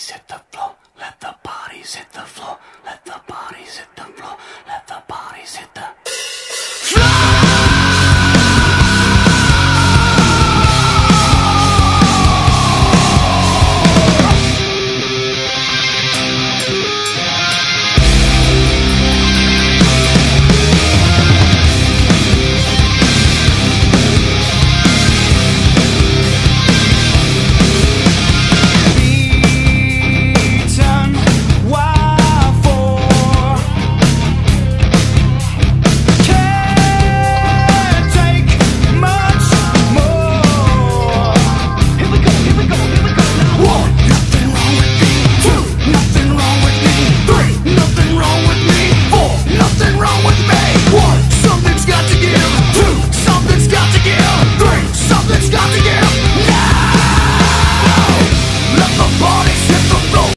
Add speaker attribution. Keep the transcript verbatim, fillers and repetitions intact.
Speaker 1: bodies hit the floor. Let the bodies hit the floor. Let the bodies hit the floor. Let the bodies hit the bodies